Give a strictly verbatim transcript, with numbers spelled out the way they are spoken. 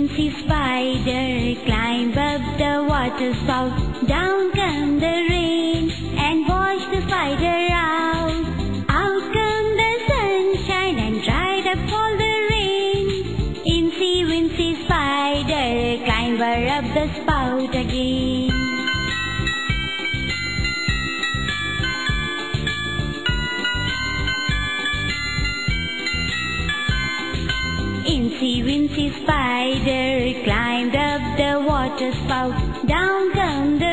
wincy spider climb up the water spout. Down come the rain and wash the spider out. Out come the sunshine and dried up all the rain. Incy wincy spider climb up the spout again. Incy wincy spider climbed up the water spout. Down come the